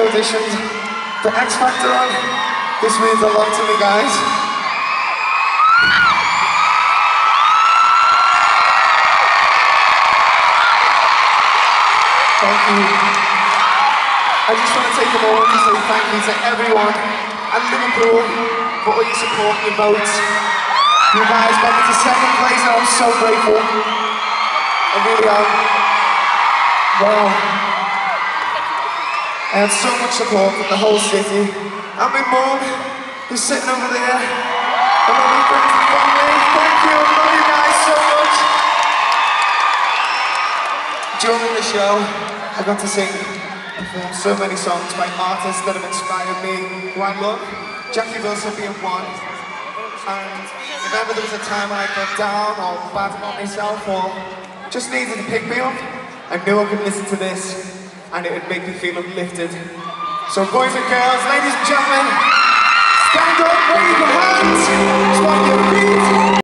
auditioned for X Factor on. This means a lot to me, guys. Thank you. I just want to take a moment to say thank you to everyone at Liverpool for all your support and your votes. You guys got me to second place and I'm so grateful. I really am. Wow. I had so much support from the whole city. And my mum, who's sitting over there. And all my friends and family. Thank you, I love you guys so much. During the show, I got to sing and perform so many songs by artists that have inspired me, who I love. Jackie Wilson being one. And if ever there was a time when I felt down or bad about myself or just needed to pick me up, I knew I could listen to this and it would make me feel uplifted. So boys and girls, ladies and gentlemen,